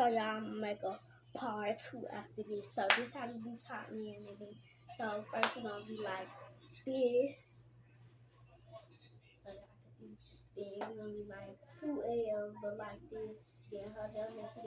So y'all make a part 2 after this. So this how you taught me and everything. So first we're gonna be like this. So y'all can see. Then it's gonna be like 2L, but like this. Then hold your hands